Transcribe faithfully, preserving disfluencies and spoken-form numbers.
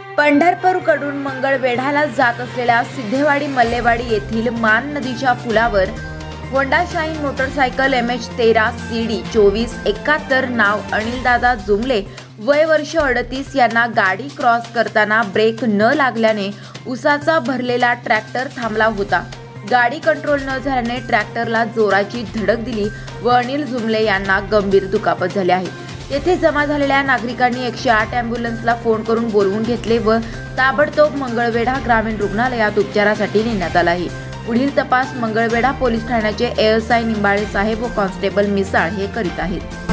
पंढरपूरकडून मंगळवेढ्याला जात असलेल्या सिद्धेवाडी मल्लेवाडी येथील मान नदीच्या पुलावर Honda Shine motorcycle M H तेरा सी डी चोवीस एकाहत्तर नाव अनिलदादा जुमले वय वर्ष अडतीस यांना गाडी क्रॉस करताना ब्रेक न लागल्याने उसाचा भरलेला ट्रॅक्टर थांबला होता। गाडी कंट्रोल न झाल्याने ट्रॅक्टरला जोराची धडक दिली व अनिल जुमले यांना गंभीर दुखापत झाली आहे। येथे जमा झालेल्या नागरिकांनी एकशे आठ ॲम्ब्युलन्सला फोन करून बोलवून घेतले व ताबडतोब मंगळवेढा ग्रामीण रुग्णालयात उपचारासाठी नेण्यात आला आहे। पुढील तपास मंगळवेढा पोलीस ठाण्याचे ए एस आय निंबाळे साहेब व कॉन्स्टेबल मिसाळ हे करीत आहेत।